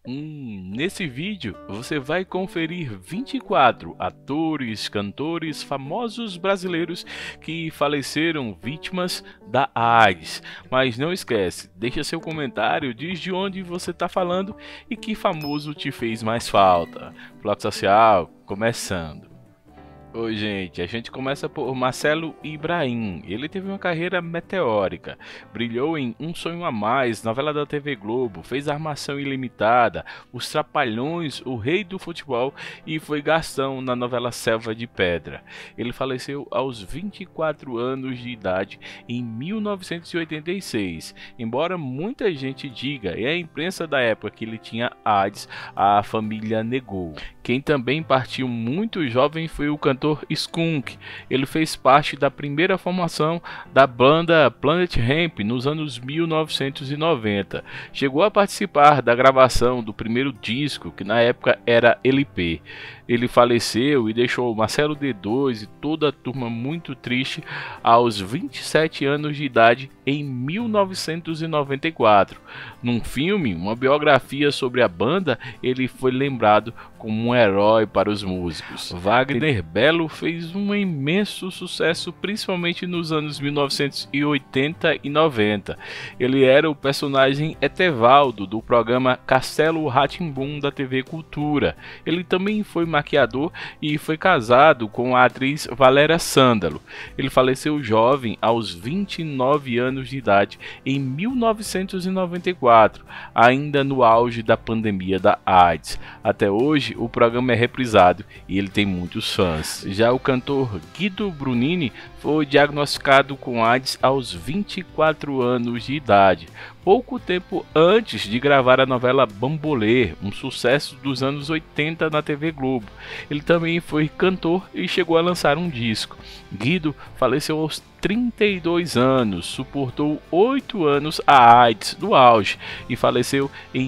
Nesse vídeo você vai conferir 24 atores, cantores famosos brasileiros que faleceram vítimas da AIDS. Mas não esquece, deixa seu comentário, diz de onde você está falando e que famoso te fez mais falta. Bloco Social, começando. Oi, gente. A gente começa por Marcelo Ibrahim. Ele teve uma carreira meteórica. Brilhou em Um Sonho a Mais, novela da TV Globo, fez Armação Ilimitada, Os Trapalhões, O Rei do Futebol e foi Gastão na novela Selva de Pedra. Ele faleceu aos 24 anos de idade em 1986. Embora muita gente diga, e a imprensa da época, que ele tinha AIDS, a família negou. Quem também partiu muito jovem foi o cantor Skunk. Ele fez parte da primeira formação da banda Planet Hemp nos anos 1990. Chegou a participar da gravação do primeiro disco, que na época era LP. Ele faleceu e deixou Marcelo D2 e toda a turma muito triste aos 27 anos de idade em 1994. Num filme, uma biografia sobre a banda, ele foi lembrado como um herói para os músicos. Wagner Belo fez um imenso sucesso, principalmente nos anos 1980 e 90. Ele era o personagem Etevaldo do programa Castelo Rá-Tim-Bum da TV Cultura. Ele também foi maquiador e foi casado com a atriz Valéria Sândalo. Ele faleceu jovem aos 29 anos de idade em 1994, ainda no auge da pandemia da AIDS. Até hoje o programa é reprisado e ele tem muitos fãs. Já o cantor Guido Brunini foi diagnosticado com AIDS aos 24 anos de idade, pouco tempo antes de gravar a novela Bambolê, um sucesso dos anos 80 na TV Globo. Ele também foi cantor e chegou a lançar um disco. Guido faleceu aos 32 anos, suportou 8 anos a AIDS no auge e faleceu em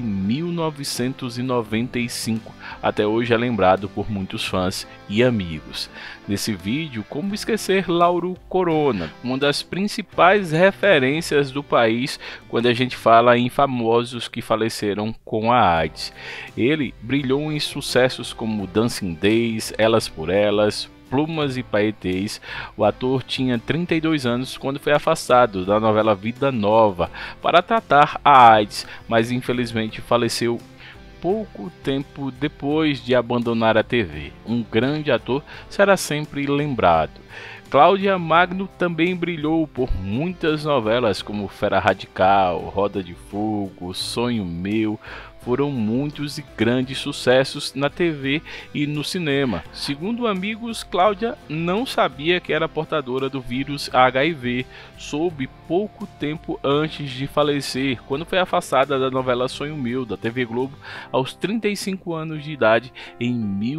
1995. Até hoje é lembrado por muitos fãs e amigos. Nesse vídeo, como esquecer Lauro Corona, uma das principais referências do país quando a gente fala em famosos que faleceram com a AIDS. Ele brilhou em sucessos como Dancing Days, Elas por Elas, Plumas e Paetês. O ator tinha 32 anos quando foi afastado da novela Vida Nova para tratar a AIDS, mas infelizmente faleceu pouco tempo depois de abandonar a TV. Um grande ator será sempre lembrado. Cláudia Magno também brilhou por muitas novelas como Fera Radical, Roda de Fogo, Sonho Meu. Foram muitos e grandes sucessos na TV e no cinema. Segundo amigos, Cláudia não sabia que era portadora do vírus HIV. Soube pouco tempo antes de falecer, quando foi afastada da novela Sonho Meu, da TV Globo, aos 35 anos de idade, em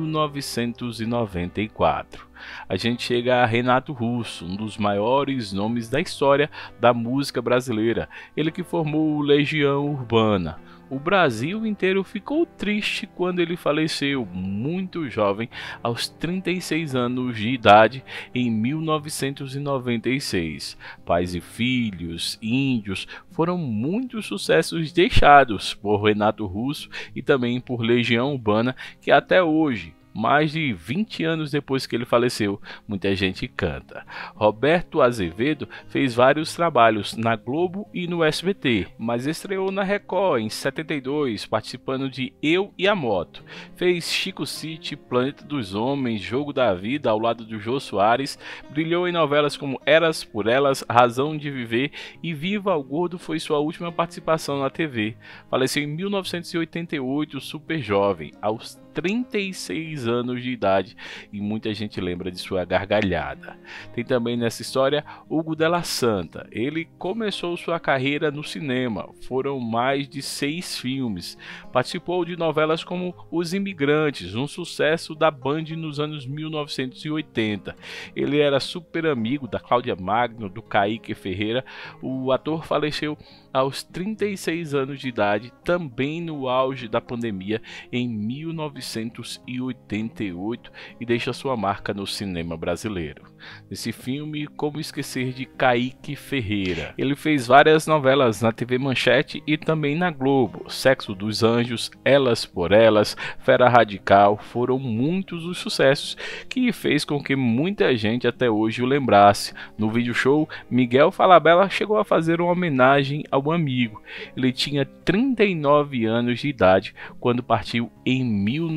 1994. A gente chega a Renato Russo, um dos maiores nomes da história da música brasileira. Ele que formou o Legião Urbana. O Brasil inteiro ficou triste quando ele faleceu, muito jovem, aos 36 anos de idade, em 1996. Pais e Filhos, Índios, foram muitos sucessos deixados por Renato Russo e também por Legião Urbana, que até hoje, mais de 20 anos depois que ele faleceu, muita gente canta. Roberto Azevedo fez vários trabalhos na Globo e no SBT, mas estreou na Record em 72, participando de Eu e a Moto. Fez Chico City, Planeta dos Homens, Jogo da Vida ao lado do Jô Soares, brilhou em novelas como Eras por Elas, Razão de Viver e Viva o Gordo foi sua última participação na TV. Faleceu em 1988, super jovem, aos 36 anos de idade, e muita gente lembra de sua gargalhada. Tem também nessa história Hugo de la Santa. Ele começou sua carreira no cinema, foram mais de 6 filmes. Participou de novelas como Os Imigrantes, um sucesso da Band nos anos 1980. Ele era super amigo da Cláudia Magno, do Kaique Ferreira. O ator faleceu aos 36 anos de idade, também no auge da pandemia, em 1988, e deixa sua marca no cinema brasileiro. Nesse filme, Como Esquecer de Kaique Ferreira. Ele fez várias novelas na TV Manchete e também na Globo. Sexo dos Anjos, Elas por Elas, Fera Radical, foram muitos os sucessos que fez com que muita gente até hoje o lembrasse. No vídeo show, Miguel Falabella chegou a fazer uma homenagem ao amigo. Ele tinha 39 anos de idade quando partiu em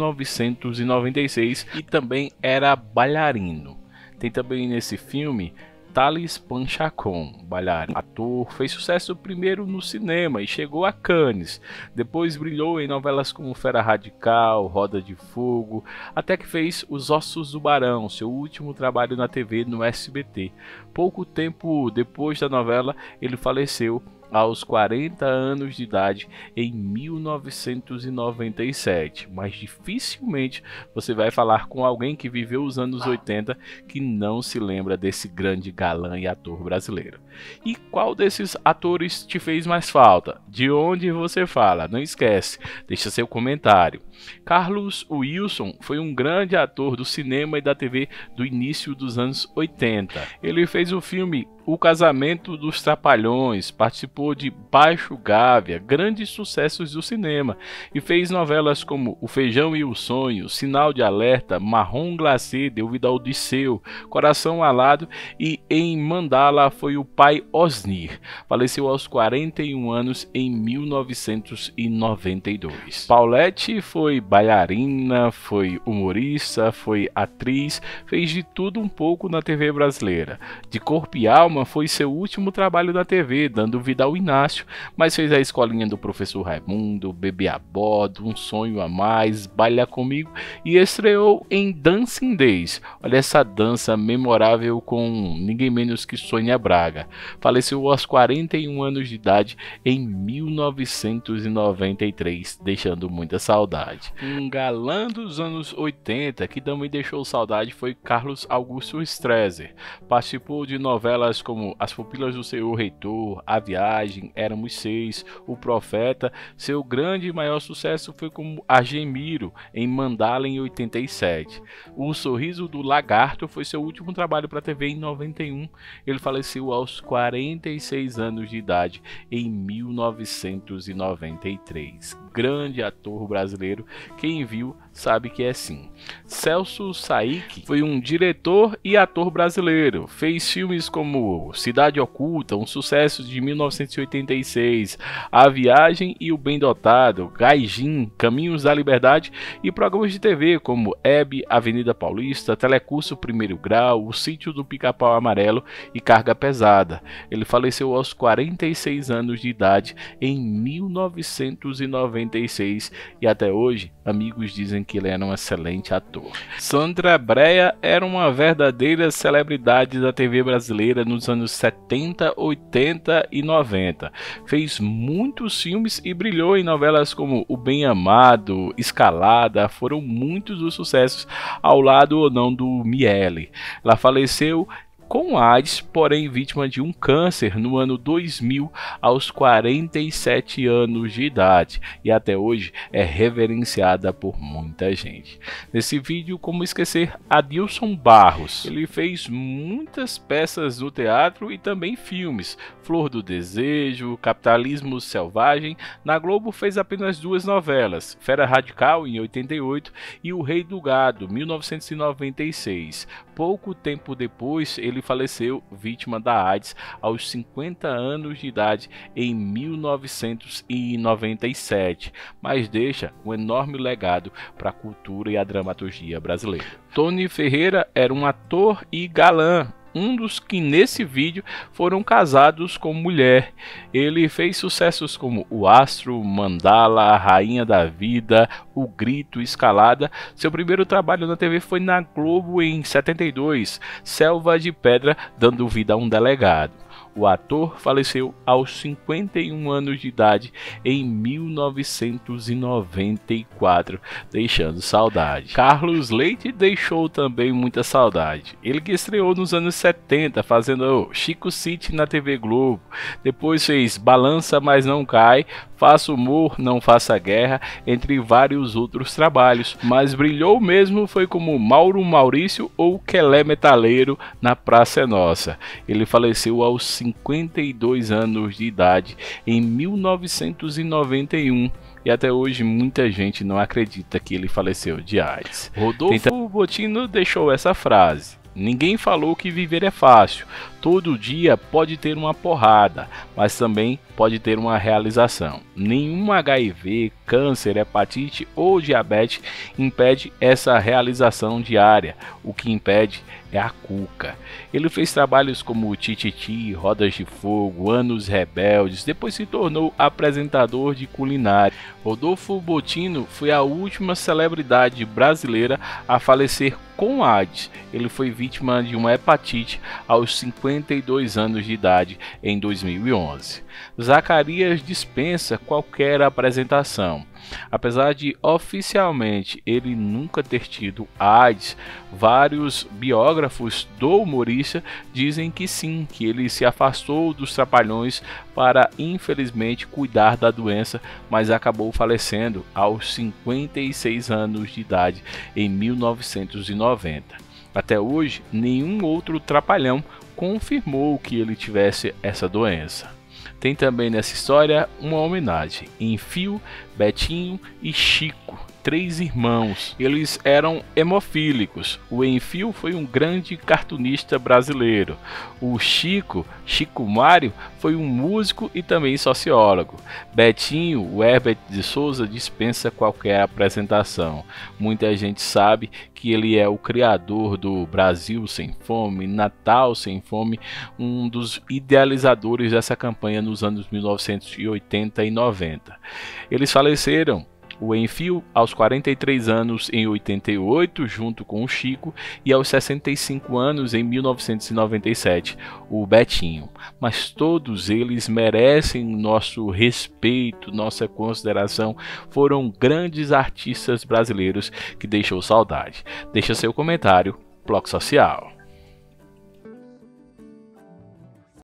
1996 e também era bailarino. Tem também nesse filme Thales Panchacon, bailarino, ator, fez sucesso primeiro no cinema e chegou a Cannes. Depois brilhou em novelas como Fera Radical, Roda de Fogo, até que fez Os Ossos do Barão, seu último trabalho na TV no SBT. Pouco tempo depois da novela, ele faleceu aos 40 anos de idade em 1997, mas dificilmente você vai falar com alguém que viveu os anos 80 que não se lembra desse grande galã e ator brasileiro. E qual desses atores te fez mais falta? De onde você fala? Não esquece, deixa seu comentário. Carlos Wilson foi um grande ator do cinema e da TV do início dos anos 80. Ele fez o filme O Casamento dos Trapalhões, participou de Baixo Gávea, grandes sucessos do cinema, e fez novelas como O Feijão e o Sonho, Sinal de Alerta, Marrom Glacê, Deu Vida ao Odisseu, Coração Alado, e em Mandala foi o pai Osnir. Faleceu aos 41 anos em 1992. Paulette foi bailarina, foi humorista, foi atriz, fez de tudo um pouco na TV brasileira. De Corpo e Alma foi seu último trabalho na TV, dando vida ao Inácio, mas fez a Escolinha do Professor Raimundo, Bebê a Bordo, Um Sonho a Mais, Baila Comigo e estreou em Dancing Days. Olha essa dança memorável com ninguém menos que Sônia Braga. Faleceu aos 41 anos de idade em 1993, deixando muita saudade. Um galã dos anos 80 que também deixou saudade foi Carlos Augusto Stresser. Participou de novelas como As Pupilas do Senhor Reitor, A Viagem, Éramos Seis, O Profeta. Seu grande e maior sucesso foi como Argemiro em Mandala em 87. O Sorriso do Lagarto foi seu último trabalho para a TV em 91. Ele faleceu aos 46 anos de idade em 1993. Grande ator brasileiro, quem viu sabe que é sim. Celso Saik foi um diretor e ator brasileiro. Fez filmes como Cidade Oculta, um sucesso de 1986, A Viagem e O Bem Dotado, Gaijin, Caminhos da Liberdade e programas de TV como Hebe, Avenida Paulista, Telecurso Primeiro Grau, O Sítio do Pica-Pau Amarelo e Carga Pesada. Ele faleceu aos 46 anos de idade em 1996 e até hoje amigos dizem que ele era um excelente ator. Sandra Brea era uma verdadeira celebridade da TV brasileira nos anos 70, 80 e 90. Fez muitos filmes e brilhou em novelas como O Bem Amado, Escalada, foram muitos os sucessos ao lado ou não do Miele. Ela faleceu com AIDS, porém vítima de um câncer no ano 2000 aos 47 anos de idade e até hoje é reverenciada por muita gente. Nesse vídeo, como esquecer Adilson Barros. Ele fez muitas peças no teatro e também filmes. Flor do Desejo, Capitalismo Selvagem. Na Globo fez apenas duas novelas, Fera Radical em 88 e O Rei do Gado, 1996. Pouco tempo depois, ele faleceu vítima da AIDS aos 50 anos de idade em 1997, mas deixa um enorme legado para a cultura e a dramaturgia brasileira. Tony Ferreira era um ator e galã, um dos que nesse vídeo foram casados com mulher. Ele fez sucessos como O Astro, Mandala, Rainha da Vida, O Grito, Escalada. Seu primeiro trabalho na TV foi na Globo em 72, Selva de Pedra, dando vida a um delegado. O ator faleceu aos 51 anos de idade em 1994, deixando saudade. Carlos Leite deixou também muita saudade. Ele que estreou nos anos 70 fazendo Chico City na TV Globo, depois fez Balança Mas Não Cai, Faça Humor, Não Faça Guerra, entre vários outros trabalhos, mas brilhou mesmo foi como Mauro Maurício ou Quelé Metaleiro na Praça é Nossa. Ele faleceu aos 52 anos de idade em 1991 e até hoje muita gente não acredita que ele faleceu de AIDS. Rodolfo Botino deixou essa frase: ninguém falou que viver é fácil. Todo dia pode ter uma porrada, mas também pode ter uma realização. Nenhum HIV, câncer, hepatite ou diabetes impede essa realização diária. O que impede é a cuca. Ele fez trabalhos como Tititi, Rodas de Fogo, Anos Rebeldes, depois se tornou apresentador de culinária. Rodolfo Botino foi a última celebridade brasileira a falecer com AIDS. Ele foi vítima de uma hepatite aos 52 anos de idade em 2011. Zacarias dispensa qualquer apresentação. Apesar de oficialmente ele nunca ter tido AIDS, vários biógrafos do humorista dizem que sim, que ele se afastou dos Trapalhões para infelizmente cuidar da doença, mas acabou falecendo aos 56 anos de idade em 1990. Até hoje, nenhum outro Trapalhão confirmou que ele tivesse essa doença. Tem também nessa história uma homenagem: Enfio, Betinho e Chico, 3 irmãos. Eles eram hemofílicos. O Enfio foi um grande cartunista brasileiro. O Chico Mário, foi um músico e também sociólogo. Betinho, o Herbert de Souza, dispensa qualquer apresentação. Muita gente sabe que ele é o criador do Brasil Sem Fome, Natal Sem Fome, um dos idealizadores dessa campanha nos anos 1980 e 90. Eles faleceram, o Enfio aos 43 anos em 88, junto com o Chico, e aos 65 anos em 1997, o Betinho. Mas todos eles merecem nosso respeito, nossa consideração. Foram grandes artistas brasileiros que deixou saudade. Deixa seu comentário, Bloco Social.